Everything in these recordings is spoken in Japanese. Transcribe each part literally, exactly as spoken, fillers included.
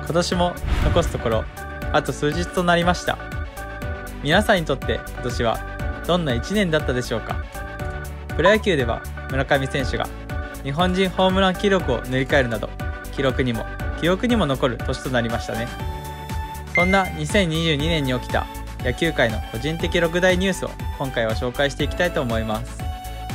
今年も残すところあと数日となりました。皆さんにとって今年はどんないちねんだったでしょうか。プロ野球では村上選手が日本人ホームラン記録を塗り替えるなど、記録にも記憶にも残る年となりましたね。そんなにせんにじゅうにねんに起きた野球界の個人的ろく大ニュースを今回は紹介していきたいと思います。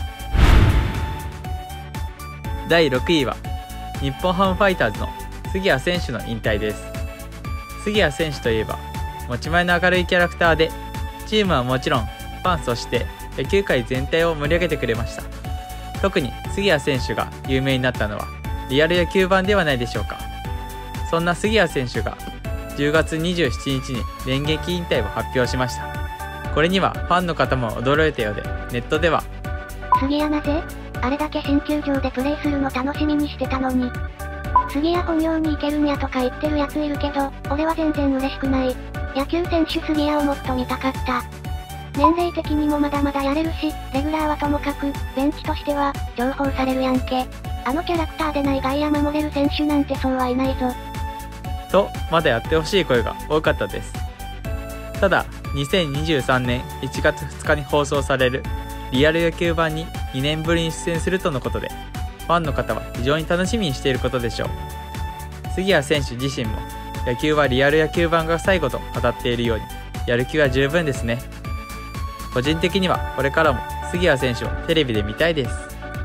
だいろくいは日本ハムファイターズの杉谷選手の引退です。杉谷選手といえば持ち前の明るいキャラクターで、チームはもちろんファン、そして野球界全体を盛り上げてくれました。特に杉谷選手が有名になったのはリアル野球版ではないでしょうか。そんな杉谷選手がじゅうがつにじゅうしちにちに電撃引退を発表しました。これにはファンの方も驚いたようで、ネットでは杉谷なぜあれだけ新球場でプレーするの楽しみにしてたのに。杉谷本業に行けるんやとか言ってるやついるけど、俺は全然嬉しくない。野球選手杉谷をもっと見たかった。年齢的にもまだまだやれるし、レギュラーはともかく、ベンチとしては、重宝されるやんけ。あのキャラクターでない外野守れる選手なんてそうはいないぞ。 と、まだやってほしい声が多かったです。ただ、にせんにじゅうさんねんいちがつふつかに放送されるリアル野球版ににねんぶりに出演するとのことで、ファンの方は非常に楽しみにしていることでしょう。杉谷選手自身も、野球はリアル野球版が最後と語っているように、やる気は十分ですね。個人的にはこれからも杉谷選手をテレビで見たいです。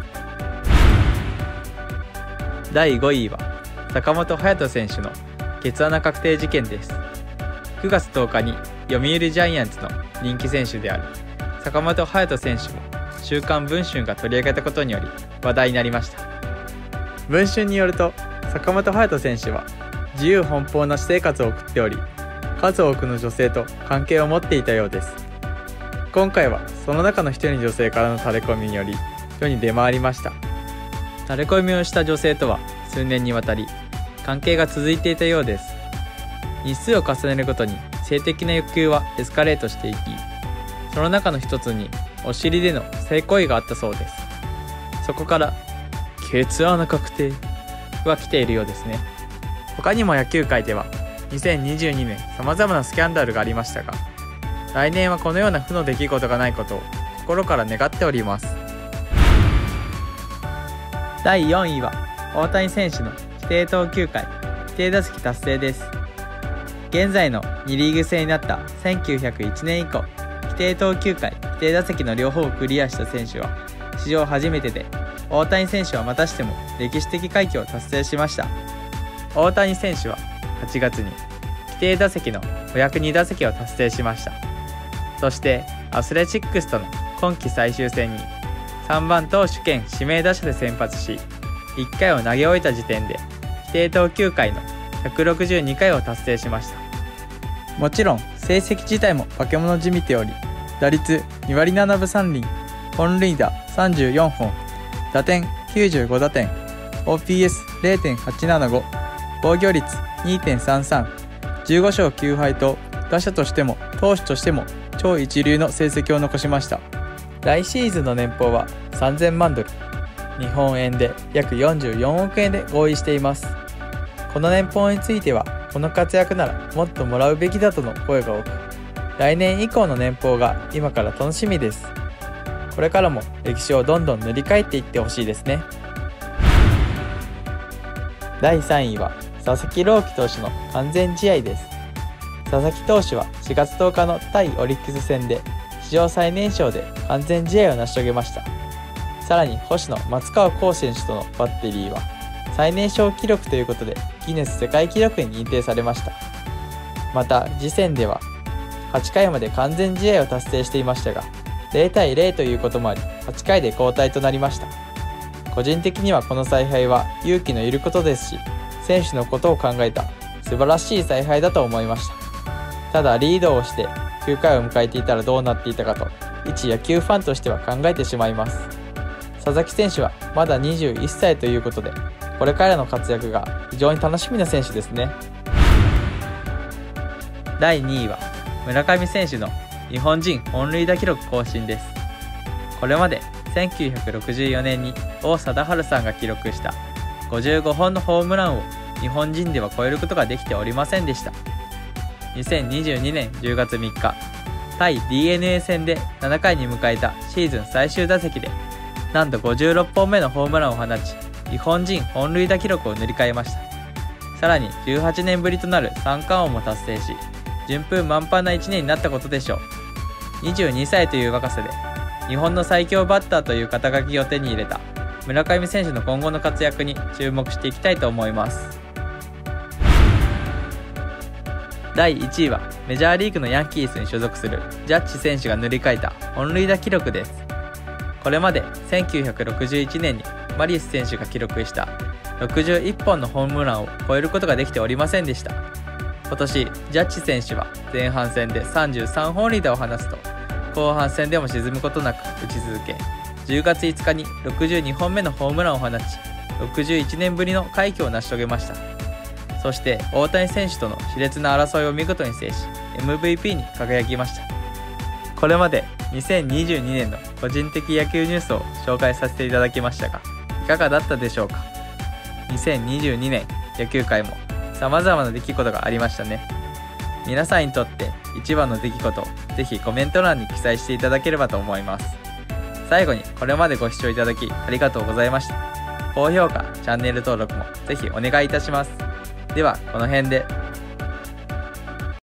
だいごいは坂本勇人選手のケツ穴確定事件です。くがつとおかに読売ジャイアンツの人気選手である坂本勇人選手も週刊文春が取り上げたことにより話題になりました。文春によると、坂本勇人選手は自由奔放な私生活を送っており、数多くの女性と関係を持っていたようです。今回はその中の一人の女性からの垂れ込みにより世に出回りました。垂れ込みをした女性とは数年にわたり関係が続いていたようです。日数を重ねるごとに性的な欲求はエスカレートしていき、その中の一つにお尻での性行為があったそうです。そこからケツ穴確定は来ているようですね。他にも野球界ではにせんにじゅうにねん様々なスキャンダルがありましたが、来年はこのような負の出来事がないことを心から願っております。だいよんいは大谷選手の規定投球回規定打席達成です。現在のにリーグ制になったせんきゅうひゃくいちねん以降、規定投球回規定打席の両方をクリアした選手は史上初めてで、大谷選手はまたしても歴史的快挙を達成しました。大谷選手ははちがつに規定打席のごひゃくにだせきを達成しました。そしてアスレチックスとの今季最終戦にさんばん投手兼指名打者で先発し、いっかいを投げ終えた時点で規定投球回のひゃくろくじゅうにかいを達成しました。もちろん成績自体も化け物じみており、打率にわりななぶさんりん、本塁打さんじゅうよんほん、打点きゅうじゅうごだてん、オーピーエスれいてんはちななご、防御率 にてんさんさん、じゅうごしょうきゅうはいと打者としても投手としても超一流の成績を残しました。来シーズンの年俸はさんぜんまんドル、日本円で約よんじゅうよんおくえんで合意しています。この年俸については、この活躍ならもっともらうべきだとの声が多く、来年以降の年俸が今から楽しみです。これからも歴史をどんどん塗り替えていってほしいですね。だいさんいは佐々木朗希投手の完全試合です。佐々木投手はしがつとおかの対オリックス戦で史上最年少で完全試合を成し遂げました。さらに星の松川虎生選手とのバッテリーは最年少記録ということでギネス世界記録に認定されました。また次戦でははちかいまで完全試合を達成していましたが、ぜろたいぜろということもありはちかいで交代となりました。個人的にはこの采配は勇気のいることですし、選手のことを考えた素晴らしい采配だと思いました。ただリードをしてきゅうかいを迎えていたらどうなっていたかと、一野球ファンとしては考えてしまいます。佐々木選手はまだにじゅういっさいということで、これからの活躍が非常に楽しみな選手ですね。だいにいは村上選手の日本人本塁打記録更新です。これまでせんきゅうひゃくろくじゅうよねんに王貞治さんが記録したごじゅうごほんのホームランを日本人では超えることができておりませんでした。にせんにじゅうにねんじゅうがつみっか、対 ディーエヌエー 戦でななかいに迎えたシーズン最終打席で、なんとごじゅうろっぽんめのホームランを放ち、日本人本塁打記録を塗り替えました。さらにじゅうはちねんぶりとなる三冠王も達成し、順風満帆ないちねんになったことでしょう。にじゅうにさいという若さで日本の最強バッターという肩書きを手に入れた村上選手の今後の活躍に注目していきたいと思います。だいいちいはメジャーリーグのヤンキースに所属するジャッジ選手が塗り替えた本塁打記録です。これまでせんきゅうひゃくろくじゅういちねんにマリス選手が記録したろくじゅういっぽんのホームランを超えることができておりませんでした。今年ジャッジ選手は前半戦でさんじゅうさんほん塁打を放つと、後半戦でも沈むことなく打ち続け、じゅうがついつかにろくじゅうにほんめのホームランを放ち、ろくじゅういちねんぶりの快挙を成し遂げました。そして大谷選手との熾烈な争いを見事に制し エムブイピー に輝きました。これまでにせんにじゅうにねんの個人的野球ニュースを紹介させていただきましたが、いかがだったでしょうか。にせんにじゅうにねん野球界も様々な出来事がありましたね。皆さんにとって一番の出来事をぜひコメント欄に記載していただければと思います。最後にこれまでご視聴いただきありがとうございました。高評価、チャンネル登録もぜひお願いいたします。ではこの辺で。